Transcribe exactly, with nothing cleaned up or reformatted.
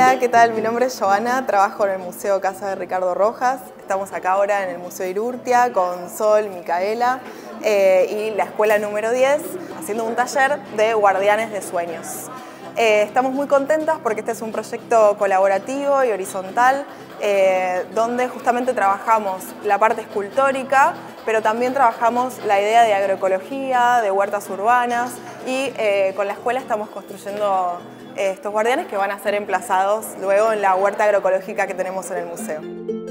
Hola, ¿qué tal? Mi nombre es Joana, trabajo en el Museo Casa de Ricardo Rojas. Estamos acá ahora en el Museo Irurtia con Sol, Micaela eh, y la escuela número diez haciendo un taller de guardianes de sueños. Eh, estamos muy contentas porque este es un proyecto colaborativo y horizontal eh, donde justamente trabajamos la parte escultórica, pero también trabajamos la idea de agroecología, de huertas urbanas y eh, con la escuela estamos construyendo eh, estos guardianes que van a ser emplazados luego en la huerta agroecológica que tenemos en el museo.